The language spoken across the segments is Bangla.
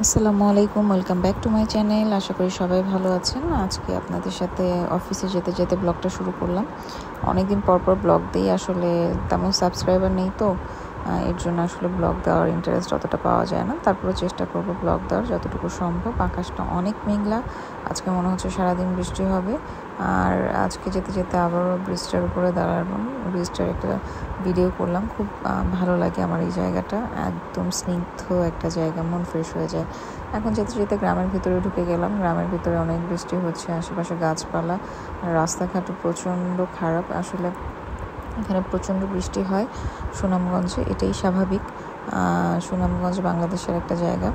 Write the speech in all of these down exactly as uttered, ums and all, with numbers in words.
আসসালামু আলাইকুম, welcome back to my channel. আশা করি সবাই ভালো আছেন। আজকে আপনাদের সাথে অফিসে যেতে যেতে ব্লগটা শুরু করলাম। অনেকদিন পর পর ব্লগ দিই, আসলে তেমন সাবস্ক্রাইবার নেই তো এর জন্য আসলে ব্লগ দেওয়ার ইন্টারেস্ট অতটা পাওয়া যায় না। তারপরে চেষ্টা করব ব্লগ দেওয়ার যতটুকু সম্ভব। আকাশটা অনেক মেঘলা, আজকে মনে হচ্ছে সারাদিন বৃষ্টি হবে। আর আজকে যেতে যেতে আবারও ব্রিজটার উপরে দাঁড়ালাম, ব্রিজটার একটা ভিডিও করলাম। খুব ভালো লাগে আমার এই জায়গাটা, একদম স্নিগ্ধ একটা জায়গা, মন ফ্রেশ হয়ে যায়। এখন যেতে যেতে গ্রামের ভিতরে ঢুকে গেলাম। গ্রামের ভিতরে অনেক বৃষ্টি হচ্ছে, আশেপাশে গাছপালা, রাস্তাঘাটও প্রচণ্ড খারাপ। আসলে এখানে প্রচণ্ড বৃষ্টি হয় সুনামগঞ্জে, এটাই স্বাভাবিক। সুনামগঞ্জ বাংলাদেশের একটা জায়গা,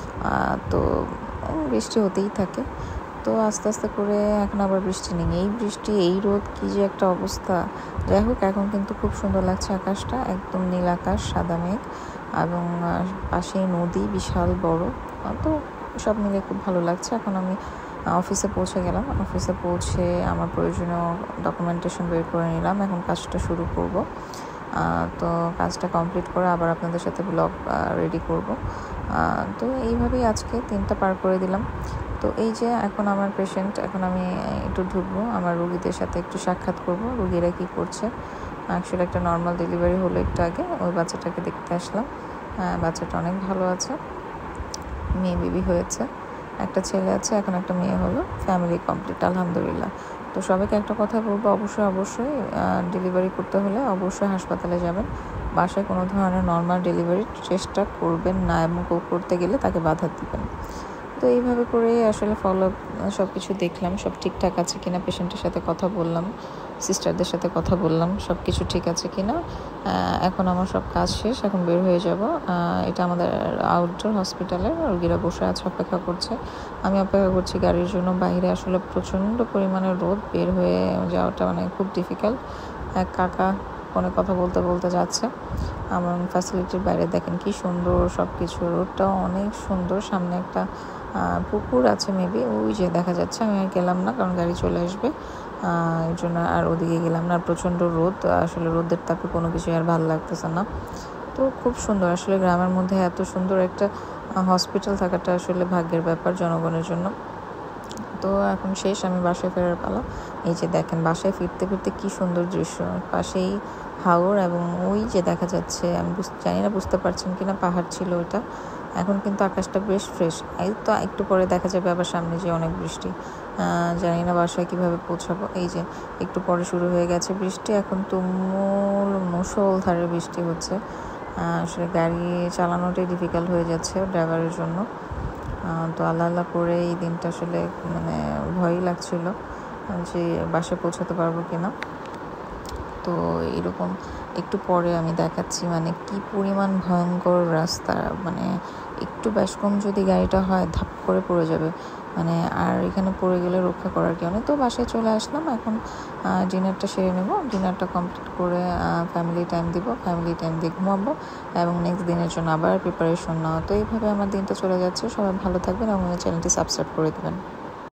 তো বৃষ্টি হতেই থাকে। তো আস্তে আস্তে করে এখন আবার বৃষ্টি নেই, এই বৃষ্টি এই রোদ, কী যে একটা অবস্থা। যাই হোক, এখন কিন্তু খুব সুন্দর লাগছে আকাশটা, একদম নীল আকাশ, সাদা মেঘ, এবং পাশেই নদী বিশাল বড়। তো সব মিলে খুব ভালো লাগছে। এখন আমি অফিসে পৌঁছে গেলাম। অফিসে পৌঁছে আমার প্রয়োজনীয় ডকুমেন্টেশন বের করে নিলাম। এখন কাজটা শুরু করব। তো কাজটা কমপ্লিট করে আবার আপনাদের সাথে ব্লগ রেডি করব। তো এইভাবেই আজকে দিনটা পার করে দিলাম। তো এই যে এখন আমার পেশেন্ট, এখন আমি একটু ঢুকবো, আমার রুগীদের সাথে একটু সাক্ষাৎ করব, রুগীরা কী করছে। অ্যাকচুয়ালি একটা নর্মাল ডেলিভারি হলো একটু আগে, ওই বাচ্চাটাকে দেখতে আসলাম। বাচ্চাটা অনেক ভালো আছে, মেয়ে বেবি হয়েছে, একটা ছেলে আছে, এখন একটা মেয়ে হলো, ফ্যামিলি কমপ্লিট আলহামদুলিল্লাহ। তো সবাইকে একটা কথা বলবো, অবশ্যই অবশ্যই ডেলিভারি করতে হলে অবশ্যই হাসপাতালে যাবেন। বাসায় কোনো ধরনের নর্মাল ডেলিভারির চেষ্টা করবেন না, এবং করতে গেলে তাকে বাধা দিবেন। তো এইভাবে করেই আসলে ফলো আপ সব কিছু দেখলাম, সব ঠিকঠাক আছে কিনা, পেশেন্টের সাথে কথা বললাম, সিস্টারদের সাথে কথা বললাম, সব কিছু ঠিক আছে কিনা। এখন আমার সব কাজ শেষ, এখন বের হয়ে যাব। এটা আমাদের আউটডোর হসপিটালের, রোগীরা বসে আছে, অপেক্ষা করছে, আমি অপেক্ষা করছি গাড়ির জন্য। বাইরে আসলে প্রচণ্ড পরিমাণে রোদ, বের হয়ে যাওয়াটা মানে খুব ডিফিকাল্ট। এক কাকা ফোনে কথা বলতে বলতে যাচ্ছে। আমার ফ্যাসিলিটির বাইরে দেখেন কি সুন্দর সব কিছু, রোডটাও অনেক সুন্দর। সামনে একটা পুকুর আছে মেবি, ওই যে দেখা যাচ্ছে। আমি আর গেলাম না, কারণ গাড়ি চলে আসবে, এই জন্য আর ওদিকে গেলাম না। আর প্রচণ্ড রোদ, আসলে রোদের তাপে কোনো কিছু আর ভালো লাগতেছে না। তো খুব সুন্দর, আসলে গ্রামের মধ্যে এত সুন্দর একটা হসপিটাল থাকাটা আসলে ভাগ্যের ব্যাপার জনগণের জন্য। তো এখন শেষ, আমি বাসায় ফেরার পালা। এই যে দেখেন, বাসায় ফিরতে ফিরতে কি সুন্দর দৃশ্য, পাশেই হাওর, এবং ওই যে দেখা যাচ্ছে, আমি জানি না বুঝতে পারছেন কিনা, পাহাড় ছিল ওইটা। এখন কিন্তু আকাশটা বেশ ফ্রেশ। এই তো একটু পরে দেখা যাবে আবার সামনে যে অনেক বৃষ্টি, জানি না বাসায় কীভাবে পৌঁছাবো। এই যে একটু পরে শুরু হয়ে গেছে বৃষ্টি, এখন তুমুল মুষলধারে বৃষ্টি হচ্ছে। আসলে গাড়ি চালানোটাই ডিফিকাল্ট হয়ে যাচ্ছে ড্রাইভারের জন্য। তো আল্লাহ আল্লাহ করে এই দিনটা আসলে মানে ভয়ই লাগছিল যে বাসায় পৌঁছাতে পারবো কিনা। তো এরকম একটু পরে আমি দেখাচ্ছি মানে কি পরিমাণ ভয়ঙ্কর রাস্তা, মানে একটু ব্যাস কম যদি গাড়িটা হয় ধাপ করে পড়ে যাবে, মানে আর এখানে পড়ে গেলে রক্ষা করার কেউ নেই। তো বাসায় চলে আসলাম, এখন ডিনারটা সেরে নেব। ডিনারটা কমপ্লিট করে ফ্যামিলি টাইম দিব, ফ্যামিলি টাইম দিয়ে ঘুমাবো, এবং নেক্সট দিনের জন্য আবার প্রিপারেশন নেওয়া। তো এইভাবে আমার দিনটা চলে যাচ্ছে। সবাই ভালো থাকবেন এবং চ্যানেলটি সাবস্ক্রাইব করে দেবেন।